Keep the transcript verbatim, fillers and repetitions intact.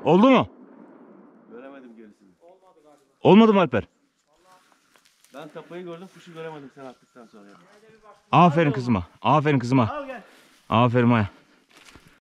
Oldu mu? Göremedim gerisini. Olmadı mı Alper? Ben tapayı gördüm, kuşu göremedim sen attıktan sonra. Aferin kızıma. Aferin kızıma. Al gel. Aferin Maya.